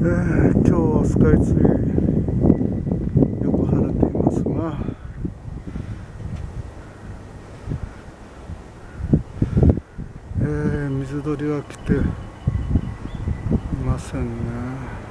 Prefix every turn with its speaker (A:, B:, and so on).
A: 今日はスカイツリーよく晴れていますが、水鳥は来ていませんね。